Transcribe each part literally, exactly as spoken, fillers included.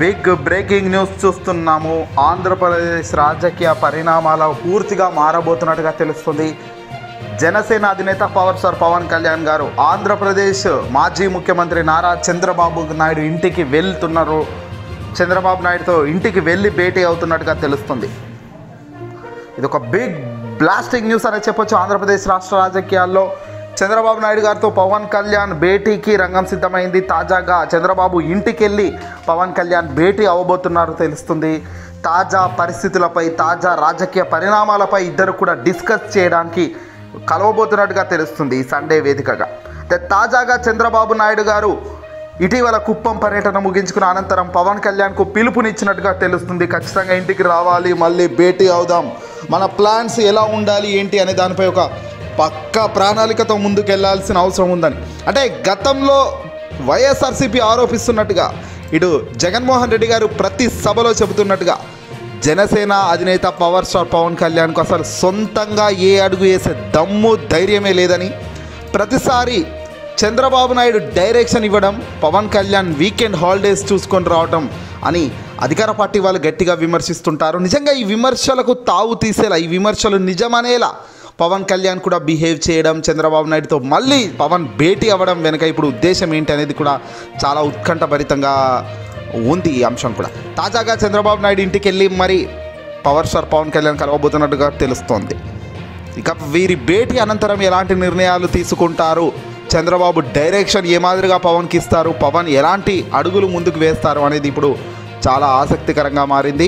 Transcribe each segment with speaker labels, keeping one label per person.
Speaker 1: Big breaking news చూస్తున్నాము. ఆంధ్రప్రదేశ్ రాజకీయ పరిణామాలు పూర్తిగా మారబోతున్నట్టుగా తెలుస్తుంది. జనసేన అధినేత పవర్ స్టార్ పవన్ కళ్యాణ్ గారు ఆంధ్రప్రదేశ్ మాజీ ముఖ్యమంత్రి నారా చంద్రబాబు నాయుడు ఇంటికి వెళ్తున్నారు. చంద్రబాబు నాయుడుతో ఇంటికి వెళ్ళి భేటీ అవుతున్నట్టుగా తెలుస్తుంది. ఇది ఒక బిగ్ బ్లాస్టింగ్ న్యూస్ అనే చెప్పొచ్చు. ఆంధ్రప్రదేశ్ రాష్ట్ర రాజకీయాల్లో చంద్రబాబు నాయుడు గారితో పవన్ కళ్యాణ్ భేటీకి రంగం సిద్ధమైంది. తాజాగా చంద్రబాబు ఇంటికి వెళ్ళి పవన్ కళ్యాణ్ భేటీ అవ్వబోతున్నారు తెలుస్తుంది. తాజా పరిస్థితులపై, తాజా రాజకీయ పరిణామాలపై ఇద్దరు కూడా డిస్కస్ చేయడానికి కలవబోతున్నట్టుగా తెలుస్తుంది ఈ సండే వేదికగా. తాజాగా చంద్రబాబు నాయుడు గారు ఇటీవల కుప్పం పర్యటన ముగించుకున్న అనంతరం పవన్ కళ్యాణ్కు పిలుపునిచ్చినట్టుగా తెలుస్తుంది. ఖచ్చితంగా ఇంటికి రావాలి, మళ్ళీ భేటీ అవుదాం, మన ప్లాన్స్ ఎలా ఉండాలి ఏంటి అనే దానిపై ఒక పక్కా ప్రణాళికతో ముందుకు వెళ్లాల్సిన అవసరం ఉందని, అంటే గతంలో వైఎస్ఆర్సీపీ ఆరోపిస్తున్నట్టుగా ఇటు జగన్మోహన్ రెడ్డి గారు ప్రతి సభలో చెబుతున్నట్టుగా జనసేన అధినేత పవర్ స్టార్ పవన్ కళ్యాణ్కు అసలు సొంతంగా ఏ అడుగు వేసే దమ్ము ధైర్యమే లేదని, ప్రతిసారి చంద్రబాబు నాయుడు డైరెక్షన్ ఇవ్వడం, పవన్ కళ్యాణ్ వీకెండ్ హాలిడేస్ చూసుకొని రావడం అని అధికార పార్టీ వాళ్ళు గట్టిగా విమర్శిస్తుంటారు. నిజంగా ఈ విమర్శలకు తావు తీసేలా, ఈ విమర్శలు నిజమనేలా పవన్ కళ్యాణ్ కూడా బిహేవ్ చేయడం, చంద్రబాబు నాయుడుతో మళ్ళీ పవన్ భేటీ అవ్వడం వెనుక ఇప్పుడు ఉద్దేశం ఏంటి అనేది కూడా చాలా ఉత్కంఠభరితంగా ఉంది ఈ అంశం కూడా. తాజాగా చంద్రబాబు నాయుడు ఇంటికి వెళ్ళి మరి పవర్ స్టార్ పవన్ కళ్యాణ్ కలవబోతున్నట్టుగా తెలుస్తోంది. ఇక వీరి భేటీ అనంతరం ఎలాంటి నిర్ణయాలు తీసుకుంటారు, చంద్రబాబు డైరెక్షన్ ఏ మాదిరిగా పవన్కి ఇస్తారు, పవన్ ఎలాంటి అడుగులు ముందుకు వేస్తారు అనేది ఇప్పుడు చాలా ఆసక్తికరంగా మారింది.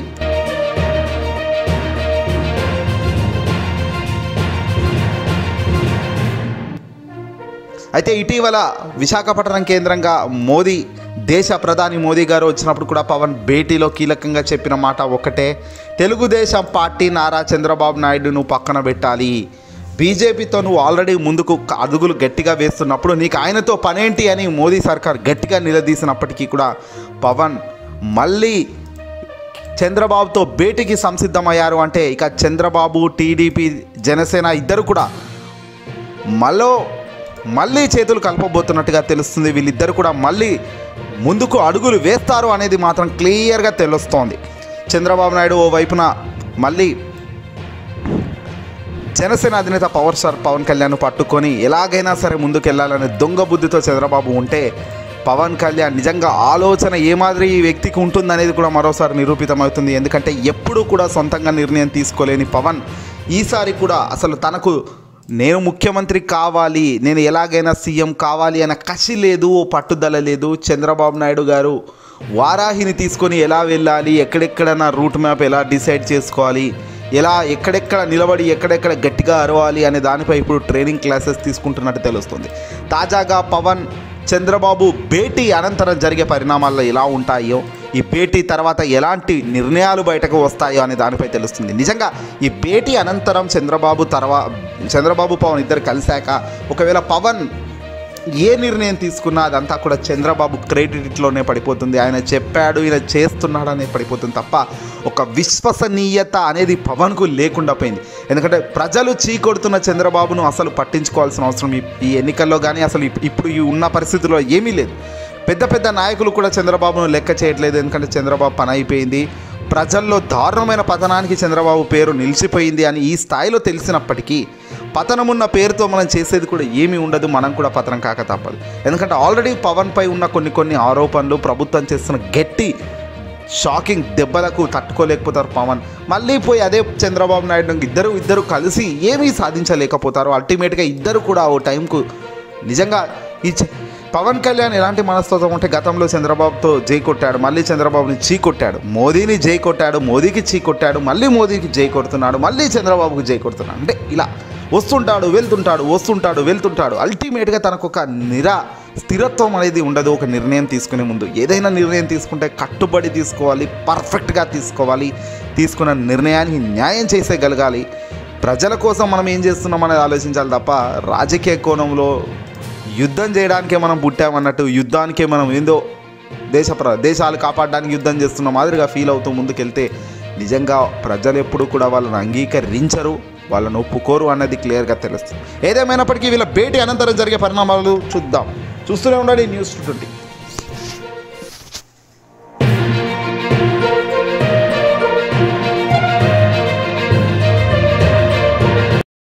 Speaker 1: అయితే ఇటీవల విశాఖపట్నం కేంద్రంగా మోదీ, దేశ ప్రధాని మోదీ గారు వచ్చినప్పుడు కూడా పవన్ భేటీలో కీలకంగా చెప్పిన మాట ఒకటే, తెలుగుదేశం పార్టీ నారా చంద్రబాబు నాయుడును పక్కన పెట్టాలి, బీజేపీతో నువ్వు ఆల్రెడీ ముందుకు అడుగులు గట్టిగా వేస్తున్నప్పుడు నీకు ఆయనతో పనేంటి అని మోదీ సర్కార్ గట్టిగా నిలదీసినప్పటికీ కూడా పవన్ మళ్ళీ చంద్రబాబుతో భేటీకి సంసిద్ధమయ్యారు. అంటే ఇక చంద్రబాబు, టీడీపీ, జనసేన ఇద్దరు కూడా మళ్ళీ మళ్ళీ చేతులు కలపబోతున్నట్టుగా తెలుస్తుంది. వీళ్ళిద్దరు కూడా మళ్ళీ ముందుకు అడుగులు వేస్తారు అనేది మాత్రం క్లియర్గా తెలుస్తోంది. చంద్రబాబు నాయుడు ఓ వైపున మళ్ళీ జనసేన అధినేత పవర్ స్టార్ పవన్ కళ్యాణ్ పట్టుకొని ఎలాగైనా సరే ముందుకు వెళ్ళాలనే దొంగ బుద్ధితో చంద్రబాబు ఉంటే, పవన్ కళ్యాణ్ నిజంగా ఆలోచన ఏ మాదిరి ఈ వ్యక్తికి ఉంటుందనేది కూడా మరోసారి నిరూపితమవుతుంది. ఎందుకంటే ఎప్పుడూ కూడా సొంతంగా నిర్ణయం తీసుకోలేని పవన్ ఈసారి కూడా అసలు తనకు నేను ముఖ్యమంత్రి కావాలి, నేను ఎలాగైనా సీఎం కావాలి అన్న కసి లేదు, పట్టుదల లేదు. చంద్రబాబు నాయుడు గారు వారాహిని తీసుకొని ఎలా వెళ్ళాలి, ఎక్కడెక్కడ నా రూట్ మ్యాప్ ఎలా డిసైడ్ చేసుకోవాలి, ఎలా ఎక్కడెక్కడ నిలబడి ఎక్కడెక్కడ గట్టిగా అరవాలి అనే దానిపై ఇప్పుడు ట్రైనింగ్ క్లాసెస్ తీసుకుంటున్నట్టు తెలుస్తుంది. తాజాగా పవన్ చంద్రబాబు భేటీ అనంతరం జరిగే పరిణామాల్లో ఎలా ఉంటాయో, ఈ భేటీ తర్వాత ఎలాంటి నిర్ణయాలు బయటకు వస్తాయో అనే దానిపై తెలుస్తుంది. నిజంగా ఈ భేటీ అనంతరం చంద్రబాబు తర్వాత చంద్రబాబు పవన్ ఇద్దరు కలిశాక ఒకవేళ పవన్ ఏ నిర్ణయం తీసుకున్నా అదంతా కూడా చంద్రబాబు క్రెడిట్లోనే పడిపోతుంది. ఆయన చెప్పాడు, ఈయన చేస్తున్నాడు అనేది పడిపోతుంది తప్ప ఒక విశ్వసనీయత అనేది పవన్కు లేకుండా పోయింది. ఎందుకంటే ప్రజలు చీకొడుతున్న చంద్రబాబును అసలు పట్టించుకోవాల్సిన అవసరం ఈ ఎన్నికల్లో కానీ అసలు ఇప్పుడు ఈ ఉన్న పరిస్థితుల్లో ఏమీ లేదు. పెద్ద పెద్ద నాయకులు కూడా చంద్రబాబును లెక్క చేయట్లేదు. ఎందుకంటే చంద్రబాబు పని అయిపోయింది, ప్రజల్లో దారుణమైన పతనానికి చంద్రబాబు పేరు నిలిచిపోయింది అని ఈ స్థాయిలో తెలిసినప్పటికీ పతనమున్న పేరుతో మనం చేసేది కూడా ఏమీ ఉండదు, మనం కూడా పతనం కాక తప్పదు. ఎందుకంటే ఆల్రెడీ పవన్పై ఉన్న కొన్ని కొన్ని ఆరోపణలు, ప్రభుత్వం చేస్తున్న గట్టి షాకింగ్ దెబ్బలకు తట్టుకోలేకపోతారు పవన్. మళ్ళీ పోయి అదే చంద్రబాబు నాయుడు ఇద్దరు ఇద్దరు కలిసి ఏమీ సాధించలేకపోతారు. అల్టిమేట్గా ఇద్దరు కూడా ఓ టైంకు నిజంగా ఈ పవన్ కళ్యాణ్ ఎలాంటి మనస్తత్వం ఉంటే గతంలో చంద్రబాబుతో జై కొట్టాడు, మళ్ళీ చంద్రబాబుని చీ కొట్టాడు, మోదీని జై కొట్టాడు, మోదీకి చీ కొట్టాడు, మళ్ళీ మోదీకి జై కొడుతున్నాడు, మళ్ళీ చంద్రబాబుకి జై కొడుతున్నాడు. అంటే ఇలా వస్తుంటాడు వెళ్తుంటాడు వస్తుంటాడు వెళ్తుంటాడు. అల్టిమేట్గా తనకు ఒక నిరా స్థిరత్వం అనేది ఉండదు. ఒక నిర్ణయం తీసుకునే ముందు ఏదైనా నిర్ణయం తీసుకుంటే కట్టుబడి తీసుకోవాలి, పర్ఫెక్ట్గా తీసుకోవాలి, తీసుకున్న నిర్ణయానికి న్యాయం చేసేయగలగాలి. ప్రజల కోసం మనం ఏం చేస్తున్నాం అనేది ఆలోచించాలి తప్ప రాజకీయ కోణంలో యుద్ధం చేయడానికే మనం పుట్టామన్నట్టు యుద్ధానికే మనం ఏందో దేశ ప్ర దేశాలు కాపాడడానికి యుద్ధం చేస్తున్న మాదిరిగా ఫీల్ అవుతూ ముందుకెళ్తే నిజంగా ప్రజలు ఎప్పుడు కూడా వాళ్ళని అంగీకరించరు, వాళ్ళని ఒప్పుకోరు అన్నది క్లియర్గా తెలుస్తుంది. ఏదేమైనప్పటికీ వీళ్ళ భేటీ అనంతరం జరిగే పరిణామాలు చూద్దాం. చూస్తూనే ఉండండి న్యూస్ ట్వంటీ.